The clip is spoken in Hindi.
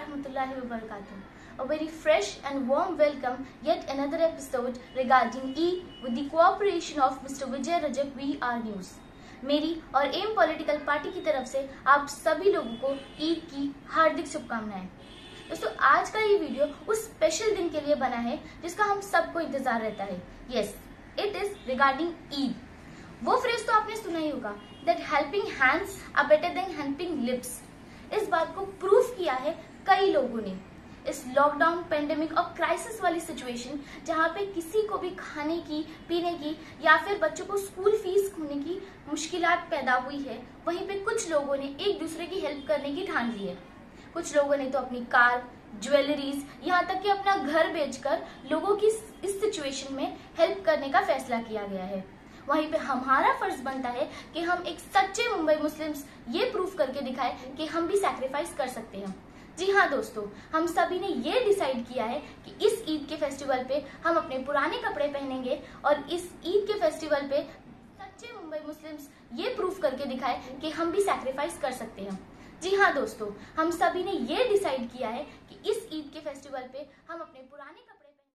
warahmatullahi wabarakatuh. A very fresh and warm welcome yet another episode regarding Eid with the cooperation of Mr. Vijay Rajak VR News. मेरी और एम पॉलिटिकल पार्टी की तरफ से आप सभी लोगों को ईद की हार्दिक शुभकामनाएं। दोस्तों, आज का ये वीडियो उस स्पेशल दिन के लिए बना है जिसका हम सबको इंतजार रहता है। Yes, it is regarding Eid. वो फ्रेज तो आपने सुना ही होगा, that helping hands are better than helping lips. इस बात को प्रूफ किया है कई लोगों ने। इस लॉकडाउन, पेंडेमिक और क्राइसिस वाली सिचुएशन जहाँ पे किसी को भी खाने की, पीने की या फिर बच्चों को स्कूल फीस खोने की मुश्किलात पैदा हुई है, वहीं पे कुछ लोगों ने एक दूसरे की हेल्प करने की ठान ली है। कुछ लोगों ने तो अपनी कार, ज्वेलरीज, यहाँ तक कि अपना घर बेचकर लोगों की इस सिचुएशन में हेल्प करने का फैसला किया गया है। वहीं पे हमारा फर्ज बनता है कि हम एक सच्चे मुंबई मुस्लिम्स ये प्रूफ करके दिखाएं कि हम भी सैक्रिफाइस कर सकते हैं। जी हाँ दोस्तों, हम सभी ने ये डिसाइड किया है कि इस ईद के फेस्टिवल पे हम अपने पुराने कपड़े पहनेंगे और इस ईद के फेस्टिवल पे सच्चे मुंबई मुस्लिम्स ये प्रूफ करके दिखाएं कि हम भी सैक्रिफाइस कर सकते हैं। जी हाँ दोस्तों, हम सभी ने ये डिसाइड किया है कि इस ईद के फेस्टिवल पे हम अपने पुराने